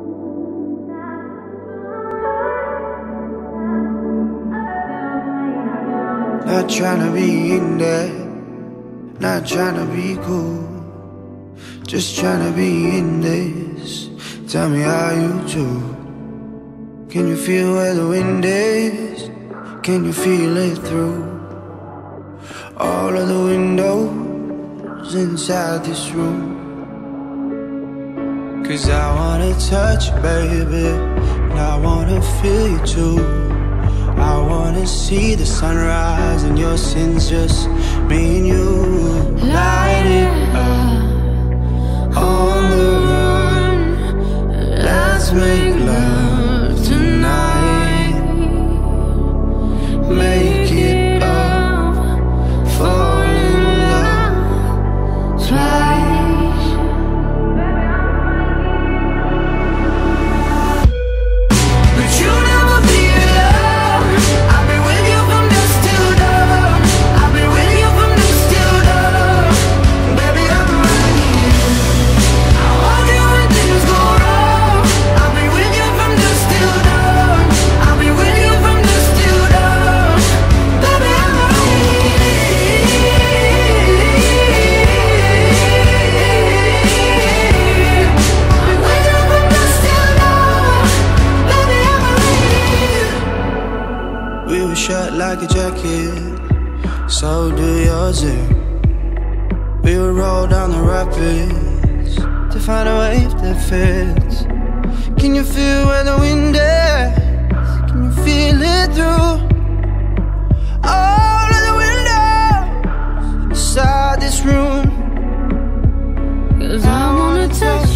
Not tryna be in there, not tryna be cool, just tryna be in this. Tell me how you do. Can you feel where the wind is? Can you feel it through all of the windows inside this room? 'Cause I wanna touch you, baby, and I wanna feel you too. I wanna see the sunrise and your sins, just me and you. Light it up on the run. Let's make love tonight. Make it up, fall in love twice. But you never be alone. I've been with you from dusk till dawn. I've been with you from dusk till dawn. Baby, I'm right here. I want you when things go wrong. I've been with you from dusk till dawn. I've been with you from dusk till dawn. Baby, I'm right here. I've been with you from dusk till dawn. Baby, I'm right here. We were shut like a jacket, so do yours. We would roll down the rapids to find a wave that fits. Can you feel where the wind is? Can you feel it through all of the windows inside this room? 'Cause I wanna touch